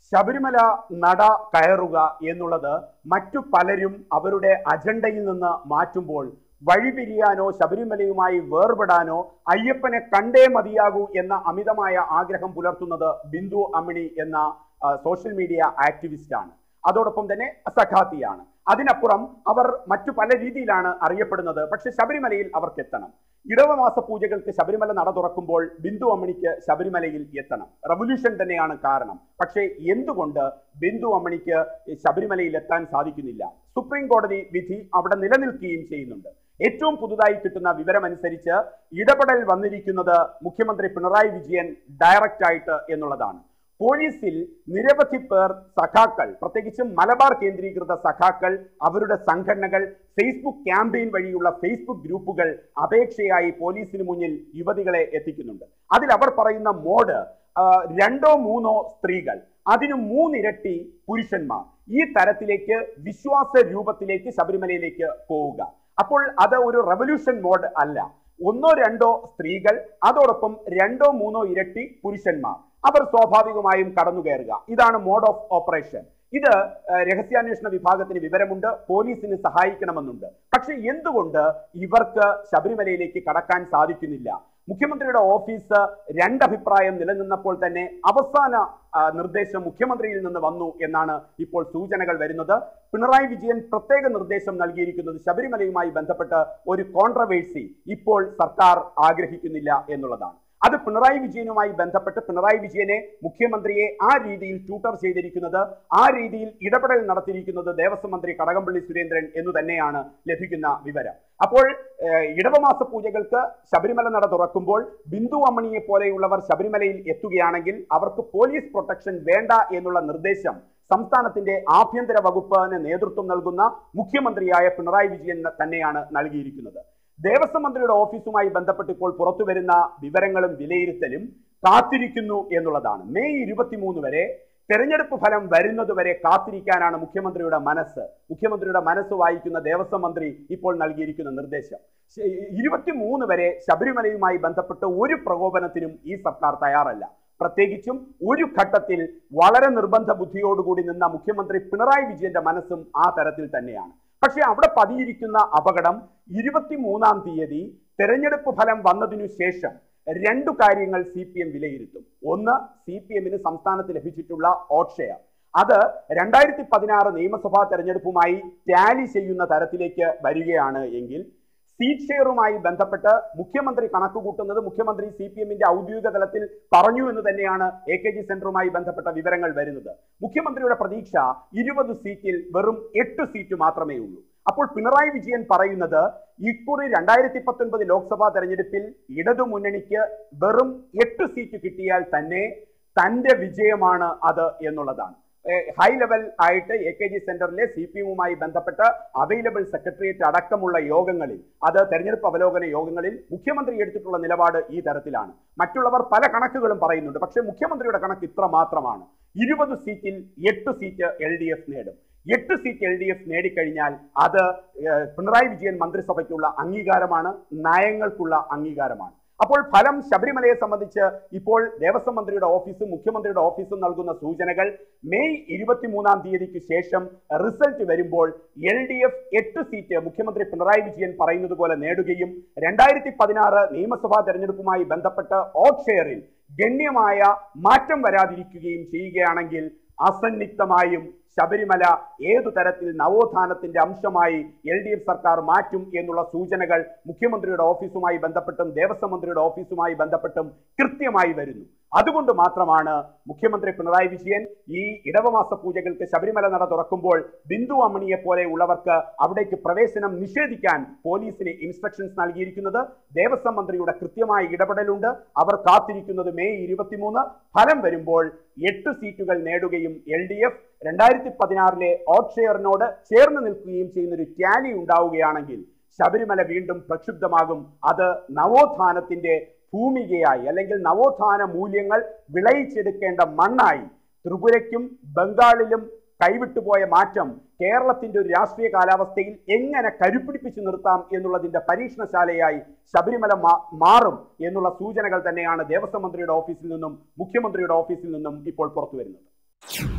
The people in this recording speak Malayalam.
ശബരിമല നട കയറുക എന്നുള്ളത് മറ്റു പലരും അവരുടെ അജണ്ടയിൽ നിന്ന് മാറ്റുമ്പോൾ വഴിപിരിയാനോ ശബരിമലയുമായി വേർപെടാനോ അയ്യപ്പനെ കണ്ടേ മതിയാകൂ എന്ന അമിതമായ ആഗ്രഹം പുലർത്തുന്നത് ബിന്ദു അമ്മിണി എന്ന സോഷ്യൽ മീഡിയ ആക്ടിവിസ്റ്റാണ്. അതോടൊപ്പം തന്നെ സഖാത്തിയാണ്. അതിനപ്പുറം അവർ മറ്റു പല രീതിയിലാണ് അറിയപ്പെടുന്നത്. പക്ഷെ ശബരിമലയിൽ അവർക്ക് എത്തണം. ഇടവമാസ പൂജകൾക്ക് ശബരിമല നട തുറക്കുമ്പോൾ ബിന്ദു അമ്മിണിക്ക് ശബരിമലയിൽ എത്തണം. റവല്യൂഷൻ തന്നെയാണ് കാരണം. പക്ഷേ എന്തുകൊണ്ട് ബിന്ദു അമ്മിണിക്ക് ശബരിമലയിൽ എത്താൻ സാധിക്കുന്നില്ല? സുപ്രീം കോടതി വിധി അവിടെ നിലനിൽക്കുകയും ചെയ്യുന്നുണ്ട്. ഏറ്റവും പുതുതായി കിട്ടുന്ന വിവരമനുസരിച്ച് ഇടപെടൽ വന്നിരിക്കുന്നത് മുഖ്യമന്ത്രി പിണറായി വിജയൻ ഡയറക്റ്റ് ആയിട്ട് എന്നുള്ളതാണ്. പോലീസിൽ നിരവധി പേർ സഖാക്കൾ, പ്രത്യേകിച്ചും മലബാർ കേന്ദ്രീകൃത സഖാക്കൾ, അവരുടെ സംഘടനകൾ, ഫേസ്ബുക്ക് ക്യാമ്പയിൻ വഴിയുള്ള ഫേസ്ബുക്ക് ഗ്രൂപ്പുകൾ അപേക്ഷയായി പോലീസിന് മുന്നിൽ യുവതികളെ എത്തിക്കുന്നുണ്ട്. അതിൽ അവർ പറയുന്ന മോഡ് 2-3 സ്ത്രീകൾ, അതിന് 3 ഇരട്ടി പുരുഷന്മാർ, ഈ തരത്തിലേക്ക് വിശ്വാസ രൂപത്തിലേക്ക് ശബരിമലയിലേക്ക് പോവുക. അപ്പോൾ അത് ഒരു റവല്യൂഷൻ മോഡ് അല്ല. 1-2 സ്ത്രീകൾ, അതോടൊപ്പം 2-3 ഇരട്ടി പുരുഷന്മാർ, അവർ സ്വാഭാവികമായും കടന്നു കയറുക. ഇതാണ് മോഡ് ഓഫ് ഓപ്പറേഷൻ. ഇത് രഹസ്യാന്വേഷണ വിഭാഗത്തിന് വിവരമുണ്ട്, പോലീസിന് സഹായിക്കണമെന്നുണ്ട്. പക്ഷെ എന്തുകൊണ്ട് ഇവർക്ക് ശബരിമലയിലേക്ക് കടക്കാൻ സാധിക്കുന്നില്ല? മുഖ്യമന്ത്രിയുടെ ഓഫീസ് 2 അഭിപ്രായം നിലനിന്നപ്പോൾ തന്നെ അവസാന നിർദ്ദേശം മുഖ്യമന്ത്രിയിൽ നിന്ന് വന്നു എന്നാണ് ഇപ്പോൾ സൂചനകൾ വരുന്നത്. പിണറായി വിജയൻ പ്രത്യേക നിർദ്ദേശം നൽകിയിരിക്കുന്നത് ശബരിമലയുമായി ബന്ധപ്പെട്ട് ഒരു കോൺട്രവേഴ്സി ഇപ്പോൾ സർക്കാർ ആഗ്രഹിക്കുന്നില്ല എന്നുള്ളതാണ്. അത് പിണറായി വിജയനുമായി ബന്ധപ്പെട്ട് പിണറായി വിജയനെ, മുഖ്യമന്ത്രിയെ ആ രീതിയിൽ ട്യൂട്ടർ ചെയ്തിരിക്കുന്നത്, ആ രീതിയിൽ ഇടപെടൽ നടത്തിയിരിക്കുന്നത് ദേവസ്വം മന്ത്രി കടകംപള്ളി സുരേന്ദ്രൻ എന്നു തന്നെയാണ് ലഭിക്കുന്ന വിവരം. അപ്പോൾ ഇടവമാസ പൂജകൾക്ക് ശബരിമല നട തുറക്കുമ്പോൾ ബിന്ദു അമ്മിണിയെ പോലെയുള്ളവർ ശബരിമലയിൽ എത്തുകയാണെങ്കിൽ അവർക്ക് പോലീസ് പ്രൊട്ടക്ഷൻ വേണ്ട എന്നുള്ള നിർദ്ദേശം സംസ്ഥാനത്തിന്റെ ആഭ്യന്തര വകുപ്പിന് നേതൃത്വം നൽകുന്ന മുഖ്യമന്ത്രിയായ പിണറായി വിജയൻ തന്നെയാണ് നൽകിയിരിക്കുന്നത്. ദേവസ്വം മന്ത്രിയുടെ ഓഫീസുമായി ബന്ധപ്പെട്ട് ഇപ്പോൾ പുറത്തുവരുന്ന വിവരങ്ങളും വിലയിരുത്തലും കാത്തിരിക്കുന്നു എന്നുള്ളതാണ്. മെയ് 23 വരെ, തെരഞ്ഞെടുപ്പ് ഫലം വരുന്നതുവരെ കാത്തിരിക്കാനാണ് മുഖ്യമന്ത്രിയുടെ മനസ്സ്. മുഖ്യമന്ത്രിയുടെ മനസ്സ് വായിക്കുന്ന ദേവസ്വം മന്ത്രി ഇപ്പോൾ നൽകിയിരിക്കുന്ന നിർദ്ദേശം. 23 വരെ ശബരിമലയുമായി ബന്ധപ്പെട്ട് ഒരു പ്രകോപനത്തിനും ഈ സർക്കാർ തയ്യാറല്ല. പ്രത്യേകിച്ചും ഒരു ഘട്ടത്തിൽ വളരെ നിർബന്ധ ബുദ്ധിയോടുകൂടി നിന്ന മുഖ്യമന്ത്രി പിണറായി വിജയന്റെ മനസ്സും ആ തരത്തിൽ തന്നെയാണ്. പക്ഷെ അവിടെ പതിയിരിക്കുന്ന അപകടം 23-ാം തീയതി തെരഞ്ഞെടുപ്പ് ഫലം വന്നതിനു ശേഷം 2 കാര്യങ്ങൾ CPM വിലയിരുത്തും. ഒന്ന്, CPMന് സംസ്ഥാനത്ത് ലഭിച്ചിട്ടുള്ള വോട്ട് ഷെയർ. അത് 2016 നിയമസഭാ തെരഞ്ഞെടുപ്പുമായി ടാലി ചെയ്യുന്ന തരത്തിലേക്ക് വരികയാണ് എങ്കിൽ സീറ്റ് ഷെയറുമായി ബന്ധപ്പെട്ട് മുഖ്യമന്ത്രി കണക്ക് കൂട്ടുന്നത് മുഖ്യമന്ത്രി CPMന്റെ ഔദ്യോഗിക തലത്തിൽ പറഞ്ഞു എന്ന് തന്നെയാണ് AKG സെന്ററുമായി ബന്ധപ്പെട്ട വിവരങ്ങൾ വരുന്നത്. മുഖ്യമന്ത്രിയുടെ പ്രതീക്ഷ 20 സീറ്റിൽ വെറും 8 സീറ്റ് മാത്രമേ ഉള്ളൂ. അപ്പോൾ പിണറായി വിജയൻ പറയുന്നത് ഇക്കുറി 2019 ലോക്സഭാ തെരഞ്ഞെടുപ്പിൽ ഇടതുമുന്നണിക്ക് വെറും 8 സീറ്റ് കിട്ടിയാൽ തന്നെ തന്റെ വിജയമാണ് അത് എന്നുള്ളതാണ്. ഹൈ ലെവൽ ആയിട്ട് AKG സെന്ററിലെ CPMുമായി ബന്ധപ്പെട്ട് അവൈലബിൾ സെക്രട്ടേറിയറ്റ് അടക്കമുള്ള യോഗങ്ങളിൽ, അത് തെരഞ്ഞെടുപ്പ് അവലോകന യോഗങ്ങളിൽ മുഖ്യമന്ത്രി എടുത്തിട്ടുള്ള നിലപാട് ഈ തരത്തിലാണ്. മറ്റുള്ളവർ പല കണക്കുകളും പറയുന്നുണ്ട്. പക്ഷേ മുഖ്യമന്ത്രിയുടെ കണക്ക് ഇത്ര മാത്രമാണ്. 20 സീറ്റിൽ 8 സീറ്റ് LDF നേടും. 8 സീറ്റ് LDF നേടിക്കഴിഞ്ഞാൽ അത് പിണറായി വിജയൻ മന്ത്രിസഭയ്ക്കുള്ള അംഗീകാരമാണ്, നയങ്ങൾക്കുള്ള അംഗീകാരമാണ്. അപ്പോൾ ഫലം ശബരിമലയെ സംബന്ധിച്ച് ഇപ്പോൾ ദേവസ്വം മന്ത്രിയുടെ ഓഫീസും മുഖ്യമന്ത്രിയുടെ ഓഫീസും നൽകുന്ന സൂചനകൾ മെയ് 23-ാം തീയതിക്ക് ശേഷം റിസൾട്ട് വരുമ്പോൾ LDF 8 സീറ്റ് മുഖ്യമന്ത്രി പിണറായി വിജയൻ പറയുന്നത് പോലെ നേടുകയും 2016 നിയമസഭാ തെരഞ്ഞെടുപ്പുമായി ബന്ധപ്പെട്ട് വോട്ട് ഷെയറിൽ ഗണ്യമായ മാറ്റം വരാതിരിക്കുകയും ചെയ്യുകയാണെങ്കിൽ അസന്നിഗ്ധമായും ശബരിമല ഏതു തരത്തിൽ നവോത്ഥാനത്തിന്റെ അംശമായി LDF സർക്കാർ മാറ്റും എന്നുള്ള സൂചനകൾ മുഖ്യമന്ത്രിയുടെ ഓഫീസുമായി ബന്ധപ്പെട്ടും ദേവസ്വം മന്ത്രിയുടെ ഓഫീസുമായി ബന്ധപ്പെട്ടും കൃത്യമായി വരുന്നു. അതുകൊണ്ട് മാത്രമാണ് മുഖ്യമന്ത്രി പിണറായി വിജയൻ ഈ ഇടവമാസ പൂജകൾക്ക് ശബരിമല നട തുറക്കുമ്പോൾ ബിന്ദു അമ്മിണിയെ പോലെ ഉള്ളവർക്ക് അവിടേക്ക് പ്രവേശനം നിഷേധിക്കാൻ പോലീസിന് ഇൻസ്ട്രക്ഷൻസ് നൽകിയിരിക്കുന്നത്. ദേവസ്വം മന്ത്രിയുടെ കൃത്യമായ ഇടപെടലുണ്ട്. അവർ കാത്തിരിക്കുന്നത് മെയ് 23. ഫലം വരുമ്പോൾ 8 സീറ്റുകൾ നേടുകയും LDF 2016 വോട്ട് ഷെയറിനോട് ചേർന്ന് നിൽക്കുകയും ചെയ്യുന്ന ഒരു ടാലി ഉണ്ടാവുകയാണെങ്കിൽ ശബരിമല വീണ്ടും പ്രക്ഷുബ്ധമാകും. അത് നവോത്ഥാനത്തിന്റെ ഭൂമികയായി, അല്ലെങ്കിൽ നവോത്ഥാന മൂല്യങ്ങൾ വിളയിച്ചെടുക്കേണ്ട മണ്ണായി ത്രിപുരയ്ക്കും ബംഗാളിലും കൈവിട്ടുപോയ മാറ്റം കേരളത്തിന്റെ ഒരു രാഷ്ട്രീയ കാലാവസ്ഥയിൽ എങ്ങനെ കരുപ്പിടിപ്പിച്ചു നിർത്താം എന്നുള്ളതിന്റെ പരീക്ഷണശാലയായി ശബരിമല മാറും എന്നുള്ള സൂചനകൾ തന്നെയാണ് ദേവസ്വം മന്ത്രിയുടെ ഓഫീസിൽ നിന്നും മുഖ്യമന്ത്രിയുടെ ഓഫീസിൽ നിന്നും ഇപ്പോൾ പുറത്തു വരുന്നത്.